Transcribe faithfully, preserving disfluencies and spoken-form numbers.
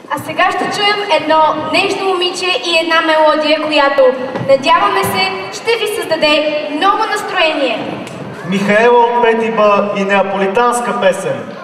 А сега ще чуем едно нежно момиче и една мелодия, която, надяваме се, ще ви създаде много настроение. Михаела от Петиба и неаполитанска песен.